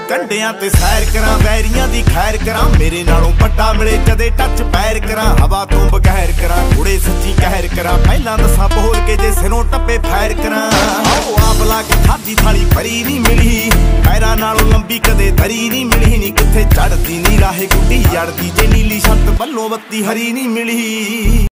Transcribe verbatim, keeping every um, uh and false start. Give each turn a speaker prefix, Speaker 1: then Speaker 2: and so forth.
Speaker 1: ਕੰਡਿਆਂ ਤੇ ਸੈਰ ਕਰਾਂ, ਵੈਰੀਆਂ ਦੀ ਖੈਰ ਕਰਾਂ, ਮੇਰੇ ਨਾਲੋਂ ਵੱਡਾ ਮਿਲੇ ਕਦੇ ਟੱਚ ਪੈਰ ਕਰਾਂ, ਹਵਾ ਤੋਂ ਬਗੈਰ ਕਰਾਂ ਕੁੜੇ ਸੱਚੀ ਕਹਿਰ ਕਰਾਂ, ਪਹਿਲਾਂ ਦੱਸਾਂ ਬੋਲ ਕੇ ਜੇ ਸਿਰੋਂ ਟੱਪੇ ਫੈਰ ਕਰਾਂ। ਆਓ ਆਪ ਲਾ ਕੇ ਖਾਦੀ ਥਾਲੀ ਭਰੀ ਨਹੀਂ ਮਿਲੀ, ਪੈਰਾਂ ਨਾਲੋਂ ਲੰਬੀ ਕਦੇ ਧਰੀ ਨਹੀਂ ਮਿਲੀ ਨੀ, ਕਿੱਥੇ ਚੜਦੀ ਨਹੀਂ ਰਾਹੇ ਗੁੱਡੀ ਜੜਦੀ ਜੇ ਨੀਲੀ ਛੱਤ ਵੱਲੋਂ ਬੱਤੀ ਹਰੀ ਨਹੀਂ ਮਿਲੀ।